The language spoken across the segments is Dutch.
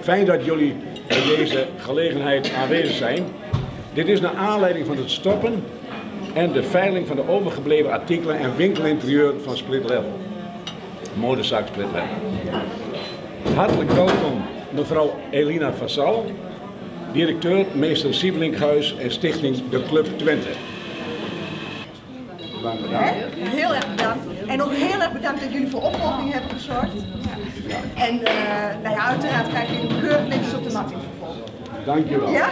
Fijn dat jullie bij deze gelegenheid aanwezig zijn. Dit is naar aanleiding van het stoppen en de veiling van de overgebleven artikelen en winkelinterieur van Split Level. Modezaak Split Level. Hartelijk welkom mevrouw Elina Vassal, directeur Meester Siebelinkhuis en stichting De Club Twente. Heel erg bedankt. En ook heel erg bedankt dat jullie voor opvolging hebben gezorgd. En nou ja, uiteraard krijg je een keurig netjes op de mat in vervolg. Dankjewel. Ja?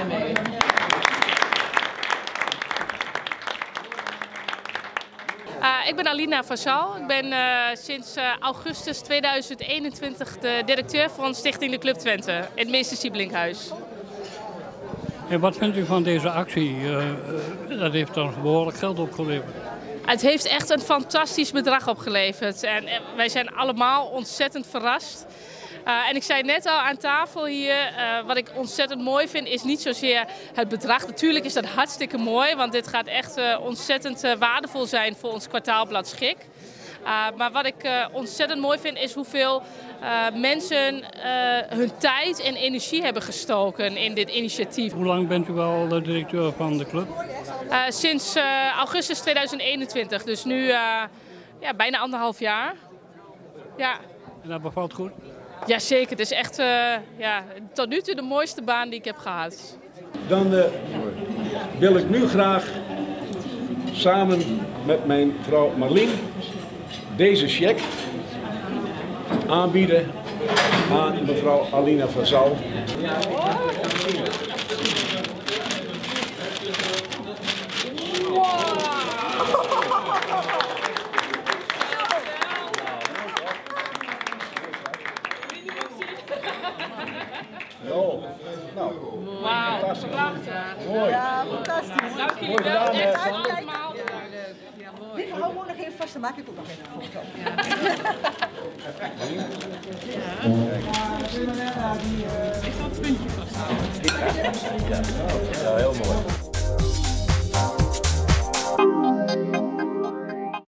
Ik ben Alina Vassal. Ik ben sinds augustus 2021 de directeur van Stichting De Club Twente in het Meester Siebelinkhuis. En wat vindt u van deze actie? Dat heeft dan behoorlijk geld opgeleverd. Het heeft echt een fantastisch bedrag opgeleverd en wij zijn allemaal ontzettend verrast. En ik zei net al aan tafel hier, wat ik ontzettend mooi vind is niet zozeer het bedrag. Natuurlijk is dat hartstikke mooi, want dit gaat echt ontzettend waardevol zijn voor ons kwartaalblad Schik. Maar wat ik ontzettend mooi vind is hoeveel mensen hun tijd en energie hebben gestoken in dit initiatief. Hoe lang bent u al de directeur van de club? Sinds augustus 2021, dus nu ja, bijna 1,5 jaar. Ja. En dat bevalt goed? Jazeker, het is echt ja, tot nu toe de mooiste baan die ik heb gehad. Dan wil ik nu graag samen met mijn vrouw Marleen deze cheque aanbieden aan mevrouw Alina Vassal. Nou, wauw, fantastisch. prachtig. Mooi. Ja, fantastisch. Dank jullie Mooi wel. gedaan, Echt hè? allemaal. Lieve, hou me nog even vast, dan maak ik ook nog even een foto. Ja, heel mooi.